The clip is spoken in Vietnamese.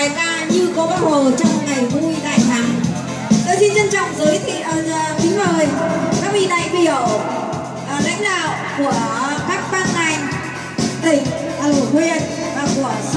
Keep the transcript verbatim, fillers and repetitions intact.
bài ca Như Có Bác Hồ trong ngày vui đại thắng. Tôi xin trân trọng giới thiệu uh, kính mời các vị đại biểu uh, lãnh đạo của các ban ngành tỉnh, uh, huyện và của